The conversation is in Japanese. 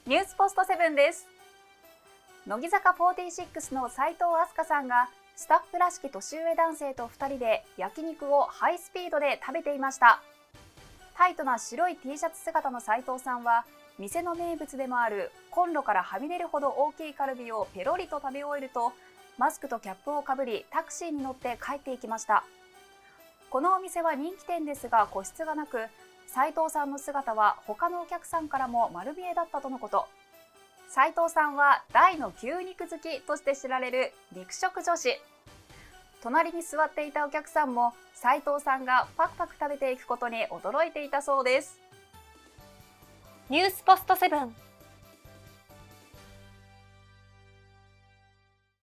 ニュースポストセブンです。乃木坂46の齋藤飛鳥さんがスタッフらしき年上男性と2人で焼肉をハイスピードで食べていました。タイトな白い T シャツ姿の斉藤さんは店の名物でもあるコンロからはみ出るほど大きいカルビをペロリと食べ終えると、マスクとキャップをかぶりタクシーに乗って帰っていきました。このお店は人気店ですが個室がなく、斉藤さんの姿は他のお客さんからも丸見えだったとのこと。斉藤さんは大の牛肉好きとして知られる肉食女子。隣に座っていたお客さんも斉藤さんがパクパク食べていくことに驚いていたそうです。 ニュースポストセブン。